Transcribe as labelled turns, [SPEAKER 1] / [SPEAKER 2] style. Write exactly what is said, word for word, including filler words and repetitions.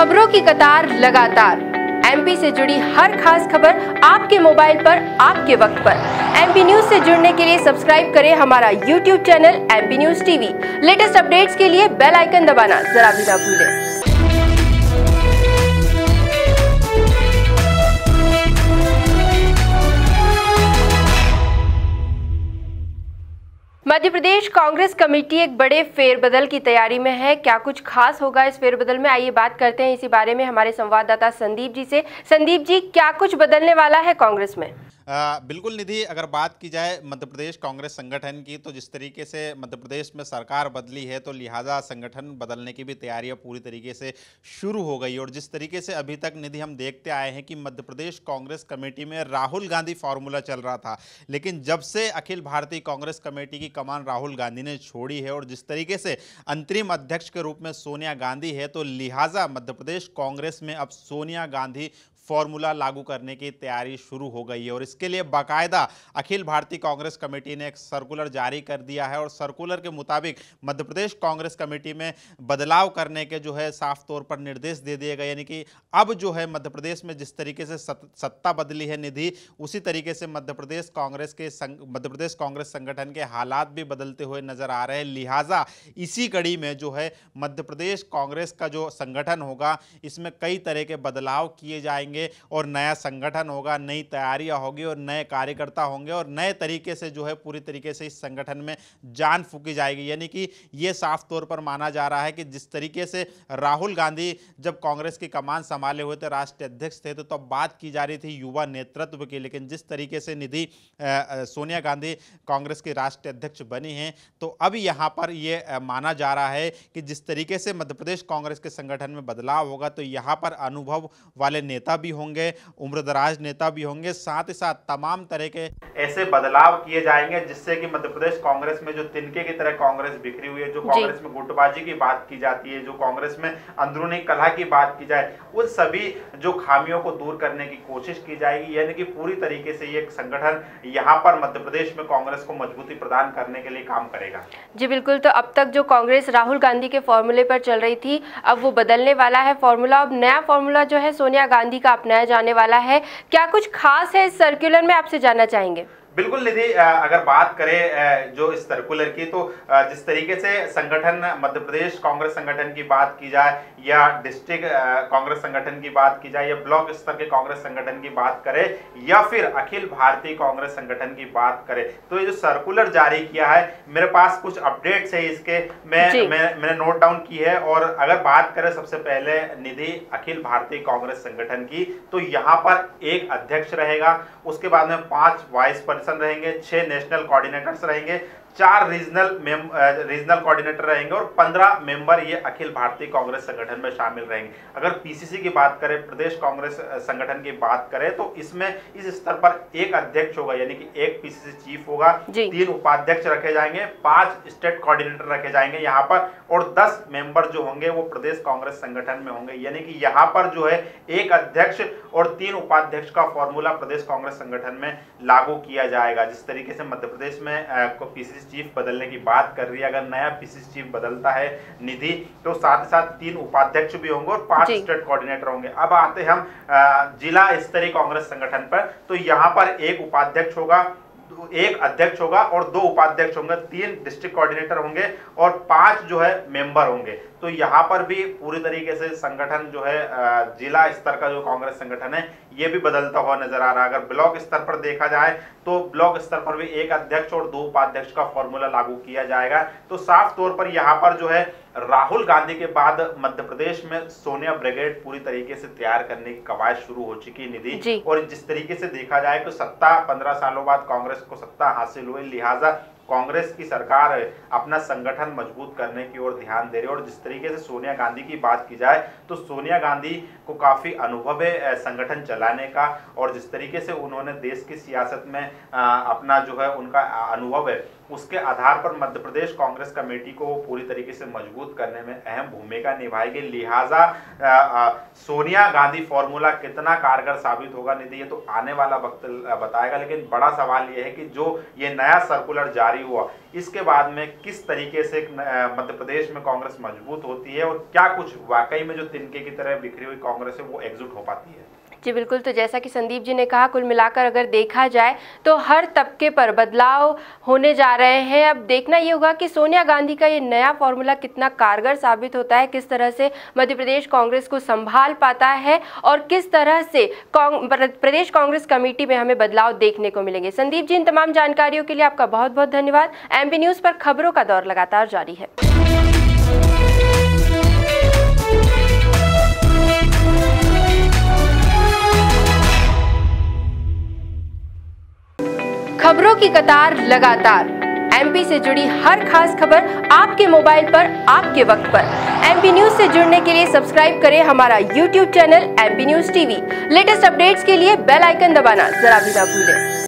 [SPEAKER 1] खबरों की कतार लगातार, एमपी से जुड़ी हर खास खबर आपके मोबाइल पर आपके वक्त पर। एमपी न्यूज से जुड़ने के लिए सब्सक्राइब करें हमारा YouTube channel MP news TV. Latest updates के लिए बेल आइकन दबाना जरा भी ना भूलें। मध्य प्रदेश कांग्रेस कमेटी एक बड़े फेरबदल की तैयारी में है। क्या कुछ खास होगा इस फेरबदल में, आइए बात करते हैं इसी बारे में हमारे संवाददाता संदीप जी से। संदीप जी, क्या कुछ बदलने वाला है कांग्रेस में?
[SPEAKER 2] आ, बिल्कुल निधि, अगर बात की जाए मध्य प्रदेश कांग्रेस संगठन की, तो जिस तरीके से मध्य प्रदेश में सरकार बदली है तो लिहाजा संगठन बदलने की भी तैयारियां पूरी तरीके से शुरू हो गई। और जिस तरीके से अभी तक निधि हम देखते आए हैं कि मध्य प्रदेश कांग्रेस कमेटी में राहुल गांधी फॉर्मूला चल रहा था, लेकिन जब से अखिल भारतीय कांग्रेस कमेटी की कमान राहुल गांधी ने छोड़ी है और जिस तरीके से अंतरिम अध्यक्ष के रूप में सोनिया गांधी है, तो लिहाजा मध्य प्रदेश कांग्रेस में अब सोनिया गांधी फॉर्मूला लागू करने की तैयारी शुरू हो गई है। और इसके लिए बाकायदा अखिल भारतीय कांग्रेस कमेटी ने एक सर्कुलर जारी कर दिया है और सर्कुलर के मुताबिक मध्य प्रदेश कांग्रेस कमेटी में बदलाव करने के जो है साफ तौर पर निर्देश दे दिए गए। यानी कि अब जो है मध्य प्रदेश में जिस तरीके से सत्ता बदली है निधि, उसी तरीके से मध्य प्रदेश कांग्रेस के मध्य प्रदेश कांग्रेस संगठन के हालात भी बदलते हुए नजर आ रहे हैं। लिहाजा इसी कड़ी में जो है मध्य प्रदेश कांग्रेस का जो संगठन होगा, इसमें कई तरह के बदलाव किए जाएंगे और नया संगठन होगा, नई तैयारियां होगी और नए कार्यकर्ता होंगे और नए तरीके से जो है पूरी तरीके से इस संगठन में जान फूकी जाएगी। यानी कि यह साफ तौर पर माना जा रहा है कि जिस तरीके से राहुल गांधी जब कांग्रेस की कमान संभाले हुए थे, राष्ट्रीय अध्यक्ष थे, तो तब तो बात की जा रही थी युवा नेतृत्व की, लेकिन जिस तरीके से निधि सोनिया गांधी कांग्रेस की राष्ट्रीय अध्यक्ष बनी हैं, तो अब यहां पर यह माना जा रहा है कि जिस तरीके से मध्य प्रदेश कांग्रेस के संगठन में बदलाव होगा, तो यहां पर अनुभव वाले नेता भी होंगे, उम्रदराज नेता भी होंगे, साथ ही साथ तमाम तरह के ऐसे बदलाव किए जाएंगे जिससे कि मध्य प्रदेश कांग्रेस में जो तिनके की तरह कांग्रेस बिखरी हुई है, जो कांग्रेस में गुटबाजी की बात की जाती है, जो कांग्रेस में अंदरूनी कलह की बात की जाए, उन सभी जो खामियों को दूर करने की कोशिश की जाएगी। यानी कि पूरी तरीके से ये संगठन यहाँ पर मध्य प्रदेश में कांग्रेस को मजबूती प्रदान करने के लिए काम करेगा।
[SPEAKER 1] जी बिल्कुल, तो अब तक जो कांग्रेस राहुल गांधी के फॉर्मूले पर चल रही थी, अब वो बदलने वाला है फॉर्मूला। अब नया फॉर्मूला जो है सोनिया गांधी का अपनाया जाने वाला है। क्या कुछ खास है इस सर्कुलर में, आपसे जानना चाहेंगे?
[SPEAKER 2] बिल्कुल निधि, अगर बात करें जो इस सर्कुलर की, तो जिस तरीके से संगठन मध्य प्रदेश कांग्रेस संगठन की बात की जाए या डिस्ट्रिक्ट कांग्रेस संगठन की बात की जाए या ब्लॉक स्तर के कांग्रेस संगठन की बात करें या फिर अखिल भारतीय कांग्रेस संगठन की बात करें, तो ये जो सर्कुलर जारी किया है, मेरे पास कुछ अपडेट्स है इसके, मैं, मैं मैंने नोट डाउन की है। और अगर बात करें सबसे पहले निधि अखिल भारतीय कांग्रेस संगठन की, तो यहाँ पर एक अध्यक्ष रहेगा, उसके बाद में पांच वाइस रहेंगे, छह नेशनल कोऑर्डिनेटर्स रहेंगे, चार रीजनल रीजनल कोऑर्डिनेटर रहेंगे और पंद्रह मेंबर ये अखिल भारतीय कांग्रेस संगठन में शामिल रहेंगे। अगर पीसीसी की बात करें, प्रदेश कांग्रेस संगठन की बात करें, तो इसमें इस स्तर पर एक अध्यक्ष होगा, यानी कि एक पीसीसी चीफ होगा, तीन उपाध्यक्ष रखे जाएंगे, पांच स्टेट कोऑर्डिनेटर रखे जाएंगे यहाँ पर, और दस मेंबर जो होंगे वो प्रदेश कांग्रेस संगठन में होंगे। यानी कि यहाँ पर जो है एक अध्यक्ष और तीन उपाध्यक्ष का फॉर्मूला प्रदेश कांग्रेस संगठन में लागू किया जाएगा। जिस तरीके से मध्य प्रदेश में पीसीसी चीफ बदलने की बात कर रही है, अगर नया पीसीसी चीफ बदलता है निधि, तो साथ ही साथ तीन उपाध्यक्ष भी होंगे और पांच स्टेट कोऑर्डिनेटर होंगे। अब आते हैं हम जिला स्तरीय कांग्रेस संगठन पर, तो यहाँ पर एक उपाध्यक्ष होगा, एक अध्यक्ष होगा और दो उपाध्यक्ष होंगे, तीन डिस्ट्रिक्ट कोऑर्डिनेटर होंगे और पांच जो है मेंबर होंगे। तो यहाँ पर भी पूरी तरीके से संगठन जो है जिला स्तर का जो कांग्रेस संगठन है ये भी बदलता हुआ नजर आ रहा है। अगर ब्लॉक स्तर पर देखा जाए तो ब्लॉक स्तर पर भी एक अध्यक्ष और दो उपाध्यक्ष का फॉर्मूला लागू किया जाएगा। तो साफ तौर पर यहाँ पर जो है राहुल गांधी के बाद मध्य प्रदेश में सोनिया ब्रिगेड पूरी तरीके से तैयार करने की कवायद शुरू हो चुकी निधि। और जिस तरीके से देखा जाए तो सत्ता पंद्रह सालों बाद कांग्रेस को सत्ता हासिल हुई, लिहाजा कांग्रेस की सरकार अपना संगठन मजबूत करने की ओर ध्यान दे रही है। और जिस तरीके से सोनिया गांधी की बात की जाए तो सोनिया गांधी को काफी अनुभव है संगठन चलाने का, और जिस तरीके से उन्होंने देश की सियासत में अपना जो है उनका अनुभव है, उसके आधार पर मध्य प्रदेश कांग्रेस कमेटी को पूरी तरीके से मजबूत करने में अहम भूमिका निभाएगी। लिहाजा सोनिया गांधी फॉर्मूला कितना कारगर साबित होगा निधि, ये तो आने वाला वक्त बताएगा। लेकिन बड़ा सवाल यह है कि जो ये नया सर्कुलर जारी जारी हुआ, इसके बाद में किस तरीके से मध्य प्रदेश में कांग्रेस मजबूत होती है और क्या कुछ वाकई में जो तिनके की तरह बिखरी हुई कांग्रेस है वो एकजुट हो पाती है?
[SPEAKER 1] जी बिल्कुल, तो जैसा कि संदीप जी ने कहा, कुल मिलाकर अगर देखा जाए तो हर तबके पर बदलाव होने जा रहे हैं। अब देखना ये होगा कि सोनिया गांधी का ये नया फॉर्मूला कितना कारगर साबित होता है, किस तरह से मध्य प्रदेश कांग्रेस को संभाल पाता है और किस तरह से प्रदेश कांग्रेस कमेटी में हमें बदलाव देखने को मिलेंगे। संदीप जी, इन तमाम जानकारियों के लिए आपका बहुत बहुत धन्यवाद। एमपी न्यूज़ पर खबरों का दौर लगातार जारी है। खबरों की कतार लगातार, एमपी से जुड़ी हर खास खबर आपके मोबाइल पर आपके वक्त पर। एमपी न्यूज से जुड़ने के लिए सब्सक्राइब करें हमारा YouTube channel MP news TV. Latest updates के लिए बेल आइकन दबाना जरा भी ना भूलें।